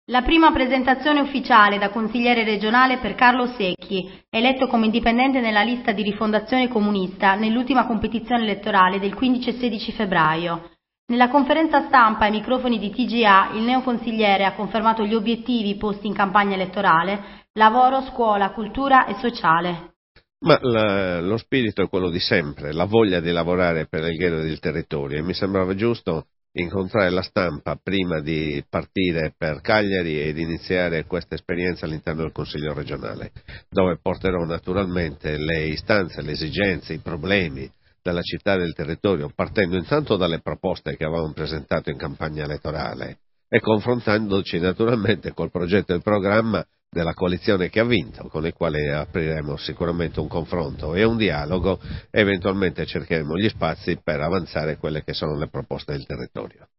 La prima presentazione ufficiale da consigliere regionale per Carlo Secchi, eletto come indipendente nella lista di Rifondazione Comunista nell'ultima competizione elettorale del 15 e 16 febbraio. Nella conferenza stampa ai microfoni di TGA il neoconsigliere ha confermato gli obiettivi posti in campagna elettorale: lavoro, scuola, cultura e sociale. Ma lo spirito è quello di sempre, la voglia di lavorare per il bene del territorio, e mi sembrava giusto incontrare la stampa prima di partire per Cagliari ed iniziare questa esperienza all'interno del Consiglio regionale, dove porterò naturalmente le istanze, le esigenze, i problemi della città e del territorio, partendo intanto dalle proposte che avevamo presentato in campagna elettorale e confrontandoci naturalmente col progetto e il programma della coalizione che ha vinto, con il quale apriremo sicuramente un confronto e un dialogo, e eventualmente cercheremo gli spazi per avanzare quelle che sono le proposte del territorio.